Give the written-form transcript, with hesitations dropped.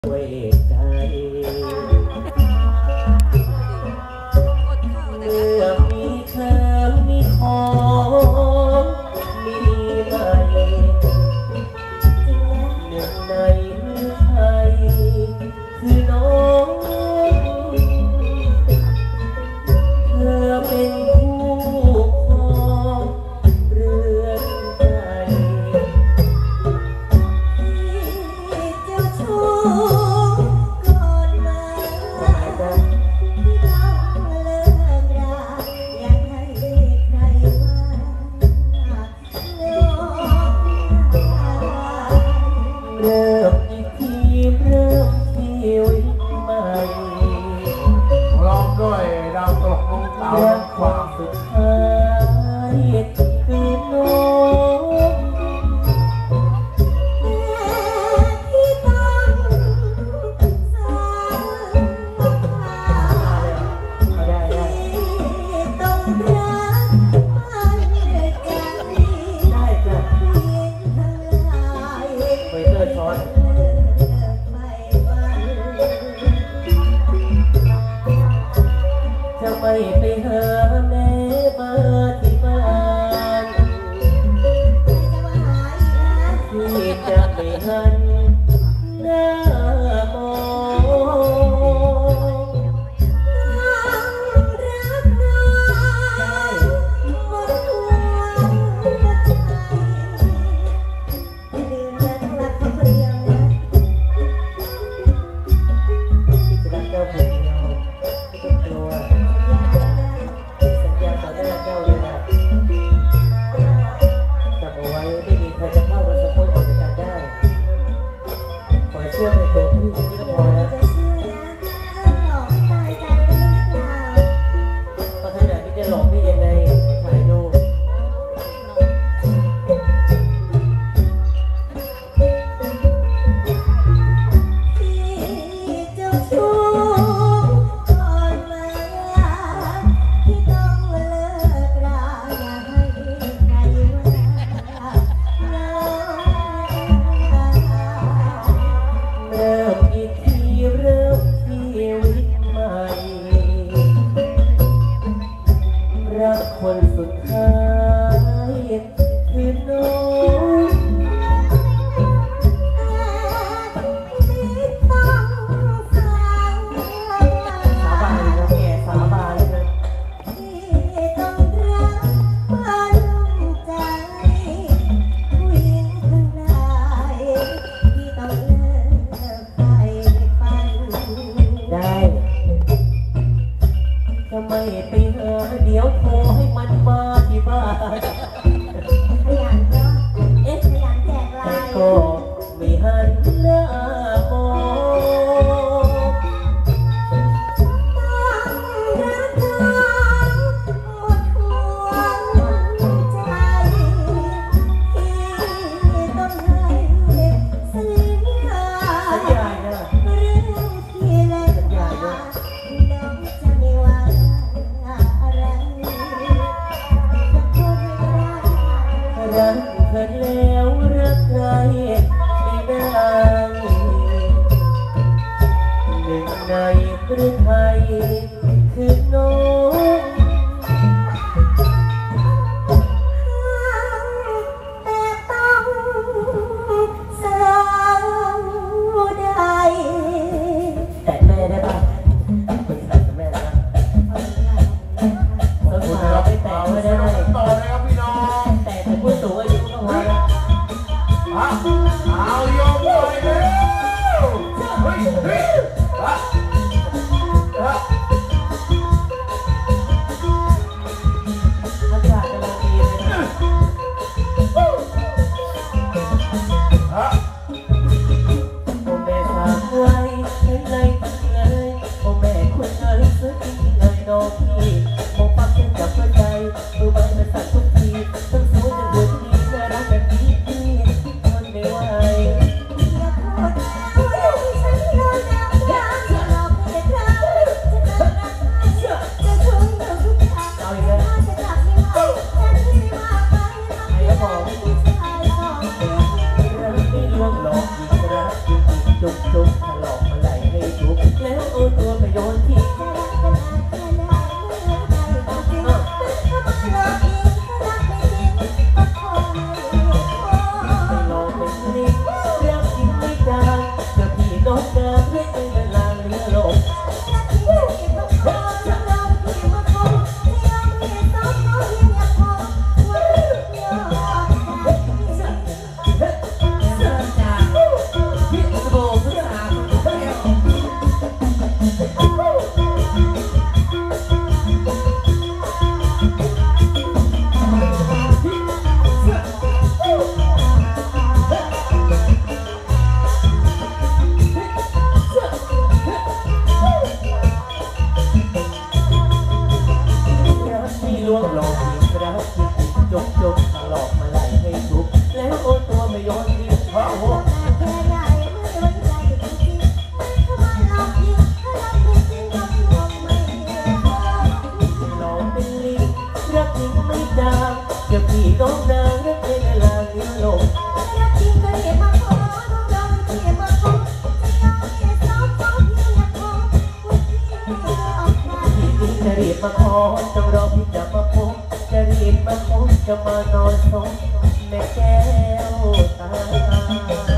ด้วยใจเมื่อมีเธอมีของมีไหมหนึ่งในมือใครคือน้องเธอเป็นผู้ครองเรือนใจเริ่มอีกทีเริ่มชีวิตใหม่ร้องด้วยดาวตกลงเตาความสุดท้ายคือน้องที่ต้องสร้างที่ต้องรักมันกันได้จ้ะไม่เลิกช้อนจะไม่ไปหาแม่มาที่บ้านที่จะไม่หันหน้ามองรักน้อยหมดหัวใจลืมรักรักคนเดียวนะจะรักเจ้าคนเดียวไม่ต้องกลัวสัญญาต่อหน้าเจ้าเลยนะจำเอาไว้ไม่มีใครจะเข้ามาสะกดออกจากกันได้ขอเชื่อในตัวพี่ที่ก็พอแล้วเพราะขนาดนี้จะหลอกพี่ยังไงถ่ายดูเริ่มอีกทีเริ่มชีวิตใหม่รักคนสุดท้ายคือน้องสาบานเลยนะแกสาบานเลยนะที่ต้องรักมันใจผู้หญิงข้างในที่ต้องเลิกไปฝันได้ทำไมไปหาเดี๋ยวโทรให้มันมาที่บ้านขยันเนาะขยันแจกไลน์แต่ก็ไม่หันหน้ามองรักน้องหมดหัวใจที่ต้องให้สัญญานะเรื่องที่เล่นมาน้องจะไม่ว่าอะไรจะพูดไม่ได้รักเธอแล้วรักใครไม่ได้หนึ่งในพระไทยคือน้องแต่ต้องสาวใดแต่แม่ได้ป่ะคุณใส่กับแม่นะสาวๆไปแต่ไม่ได้ต่อเลยครับพี่น้องแต่ผู้สูงอายุก็พอแล้วเอาโยมหน่อยเร็วเฮ้ยอนต้องรอพี่จะมาพบจะรีบมาพบจะมานอนสมแม่แก้วตา